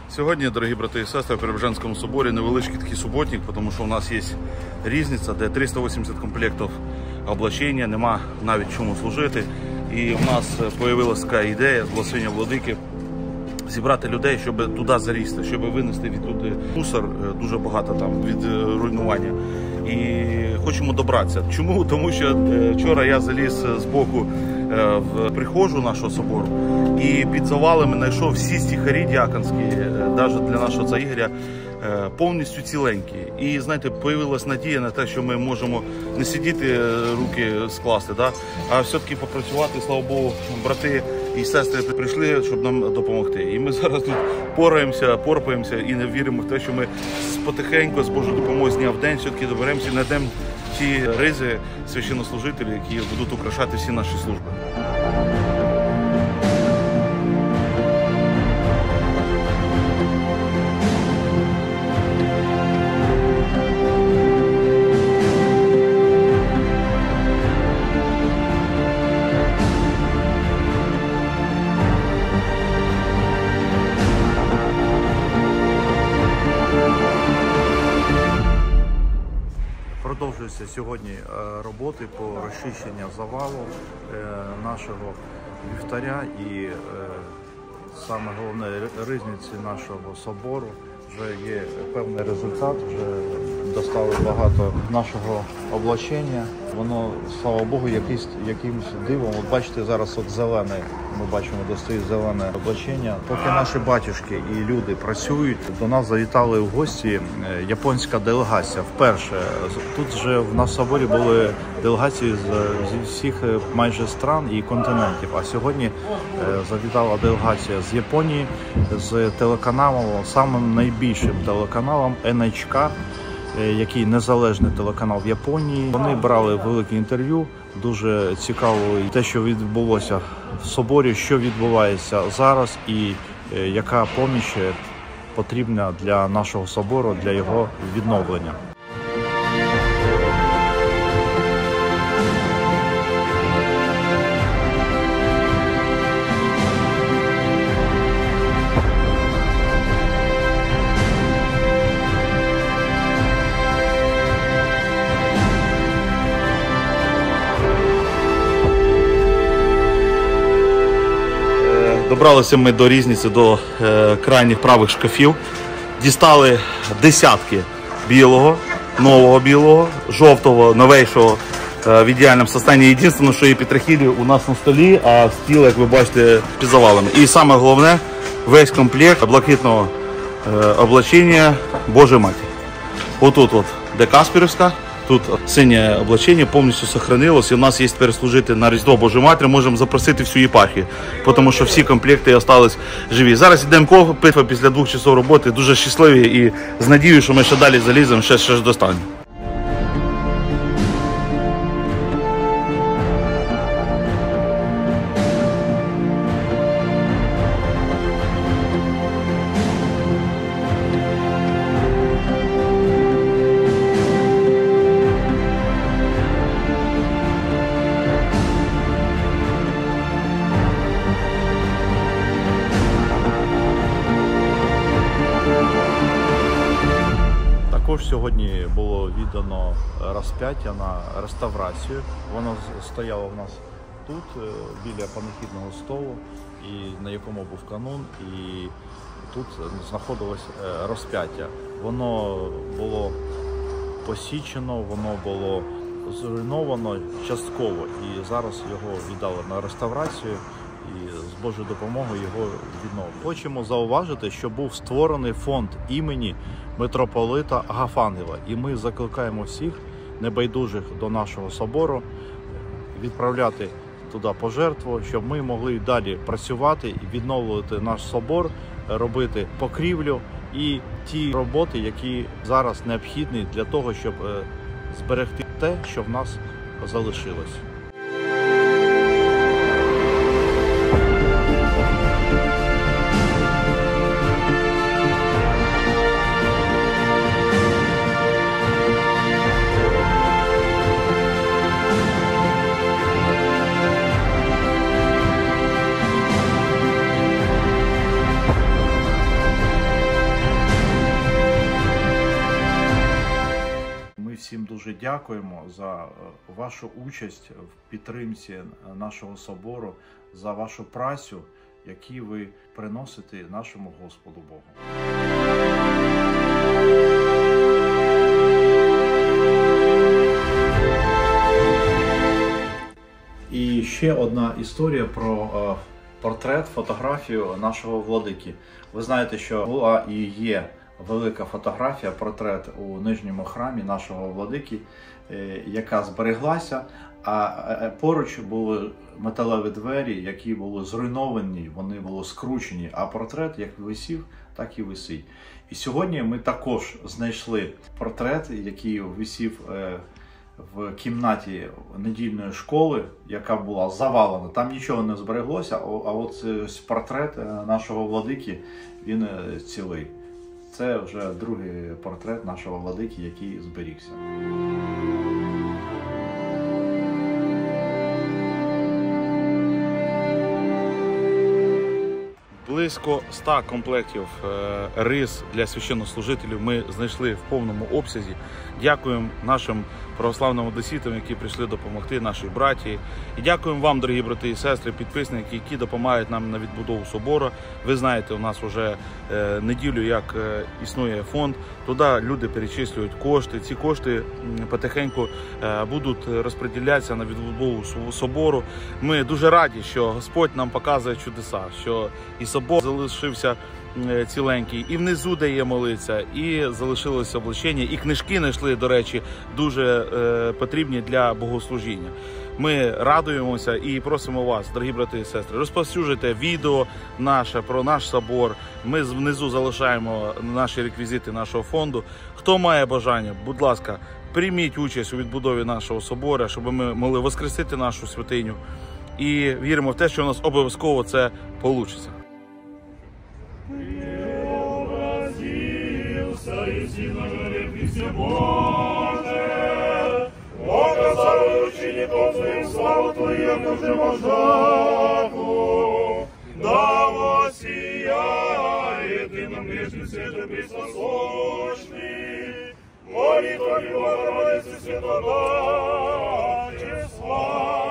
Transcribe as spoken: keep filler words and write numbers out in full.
Сьогодні, дорогі брати і сестри, в Преображенському соборі невеличкий такий суботник, тому що у нас є різниця, де триста вісімдесят комплектів облачення, нема навіть чому служити. І в нас з'явилася така ідея з благословення владики зібрати людей, щоб туди залізти, щоб винести відтуди мусор, дуже багато там від руйнування. І хочемо добратися. Чому? Тому що вчора я заліз з боку в прихожу нашого собору і під завалами знайшов всі стихарі діаконські, навіть для нашого отця Ігоря, повністю ціленькі. І, знаєте, з'явилася надія на те, що ми можемо не сидіти, руки скласти, да? А все-таки попрацювати, слава Богу, брати і сестри прийшли, щоб нам допомогти. І ми зараз тут пораємося, порпаємося і не віримо в те, що ми потихеньку, з Божою допомогою, з дня в день все-таки доберемося і знайдемо ті ризи священнослужителів, які будуть украшати всі наші служби. Продовжуються сьогодні роботи по розчищенню завалу нашого вівтаря і саме головне ризниці нашого собору. Вже є певний результат, вже достали багато нашого облачення. Воно, слава Богу, якийсь, якимось дивом. От бачите, зараз от зелене, ми бачимо, достає зелене облачення. Поки наші батюшки і люди працюють, до нас завітали в гості японська делегація. Вперше. Тут вже в нас в соборі були делегації з, з всіх майже стран і континентів. А сьогодні завітала делегація з Японії, з телеканалом, самим найбільшим телеканалом ен ейч ка, який незалежний телеканал в Японії. Вони брали велике інтерв'ю, дуже цікаво те, що відбулося в соборі, що відбувається зараз і яка поміч потрібна для нашого собору, для його відновлення. Добралися ми до різниці, до е, крайніх правих шкафів. Дістали десятки білого, нового білого, жовтого, новейшого е, в ідеальному стані. Єдине, що є петрохілі у нас на столі, а стіл, як ви бачите, під завалами. І саме головне, весь комплект блакитного е, облачення Божої Матері. Отут от, де Каспірівська. Тут синє облачення повністю сохранилось, і у нас є тепер служити на Різдво Божої Матері, можемо запросити всю єпархію, тому що всі комплекти залишились живі. Зараз йдемо копити після двох часов роботи, дуже щасливі і з надією, що ми ще далі заліземо, ще, ще достанемо. Також сьогодні було віддано розп'яття на реставрацію. Воно стояло в нас тут, біля панахідного столу, і на якому був канун, і тут знаходилось розп'яття. Воно було посічено, воно було зруйновано частково, і зараз його віддали на реставрацію, і з Божою допомогою його відновили. Хочемо зауважити, що був створений фонд імені митрополита Агафангела, і ми закликаємо всіх небайдужих до нашого собору відправляти туди пожертву, щоб ми могли далі працювати і відновлювати наш собор, робити покрівлю і ті роботи, які зараз необхідні для того, щоб зберегти те, що в нас залишилось. дуже дякуємо за вашу участь в підтримці нашого собору, за вашу працю, яку ви приносите нашому Господу Богу. І ще одна історія про портрет, фотографію нашого владики. Ви знаєте, що була і є велика фотографія, портрет у нижньому храмі нашого владики, яка збереглася, а поруч були металеві двері, які були зруйновані, вони були скручені, а портрет як висів, так і висить. І сьогодні ми також знайшли портрет, який висів в кімнаті недільної школи, яка була завалена. Там нічого не збереглося, а от портрет нашого владики, він цілий. Це вже другий портрет нашого владики, який зберігся. Близько ста комплектів рис для священнослужителів ми знайшли в повному обсязі. Дякуємо нашим православним одеситам, які прийшли допомогти нашій братії. І дякуємо вам, дорогі брати і сестри, підписники, які допомагають нам на відбудову собору. Ви знаєте, у нас вже неділю, як існує фонд. Туди люди перечислюють кошти. Ці кошти потихеньку будуть розподілятися на відбудову собору. Ми дуже раді, що Господь нам показує чудеса, що і собор залишився ціленький, і внизу, де є молиться, і залишилося облачення, і книжки знайшли, до речі, дуже е, потрібні для богослужіння. Ми радуємося і просимо вас, дорогі брати і сестри, розповсюджуйте відео наше про наш собор. Ми внизу залишаємо наші реквізити нашого фонду. Хто має бажання, будь ласка, прийміть участь у відбудові нашого собору, щоб ми могли воскресити нашу святиню. І віримо в те, що у нас обов'язково це вийде. И сильно жалепися Боже, показал учеников своим славу Твою, яку живожаку, да воссияет и нам грешный свет Христосочный, молитвами Богородицы Святодачи слава.